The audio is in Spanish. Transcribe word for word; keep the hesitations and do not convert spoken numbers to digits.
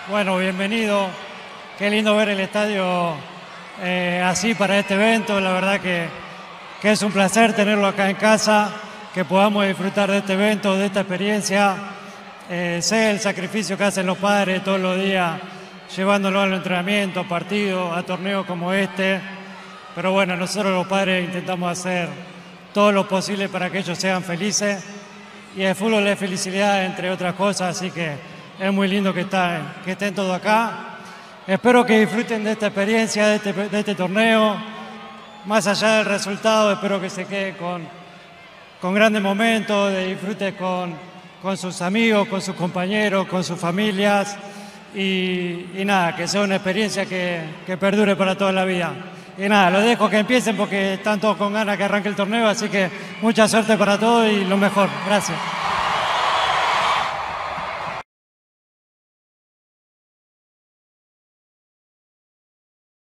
Bueno, bienvenido. Qué lindo ver el estadio eh, así para este evento. La verdad que, que es un placer tenerlo acá en casa, que podamos disfrutar de este evento, de esta experiencia. Eh, sé el sacrificio que hacen los padres todos los días, llevándolo al entrenamiento, a partidos, a torneos como este. Pero bueno, nosotros los padres intentamos hacer todo lo posible para que ellos sean felices. Y el fútbol es felicidad, entre otras cosas, así que es muy lindo que, está, que estén todos acá. Espero que disfruten de esta experiencia, de este, de este torneo. Más allá del resultado, espero que se queden con, con grandes momentos, de disfrute con, con sus amigos, con sus compañeros, con sus familias. Y, y nada, que sea una experiencia que, que perdure para toda la vida. Y nada, los dejo que empiecen porque están todos con ganas que arranque el torneo, así que mucha suerte para todos y lo mejor. Gracias.